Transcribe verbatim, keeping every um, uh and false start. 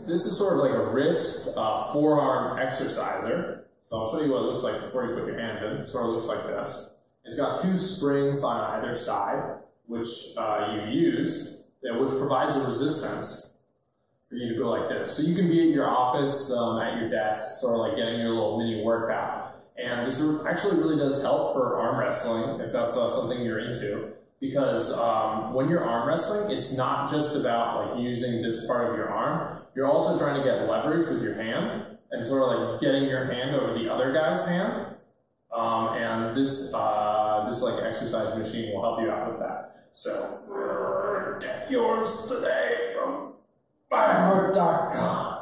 this is sort of like a wrist uh, forearm exerciser. So I'll show you what it looks like before you put your hand in. It sort of looks like this. It's got two springs on either side, which uh, you use, which provides a resistance for you to go like this. So you can be at your office, um, at your desk, sort of like getting your little mini workout. And this actually really does help for arm wrestling, if that's uh, something you're into. Because um, when you're arm wrestling, it's not just about like using this part of your arm. You're also trying to get leverage with your hand and sort of like getting your hand over the other guy's hand. Um, and this uh, this like exercise machine will help you out with that. So get yours today from buy heart dot com.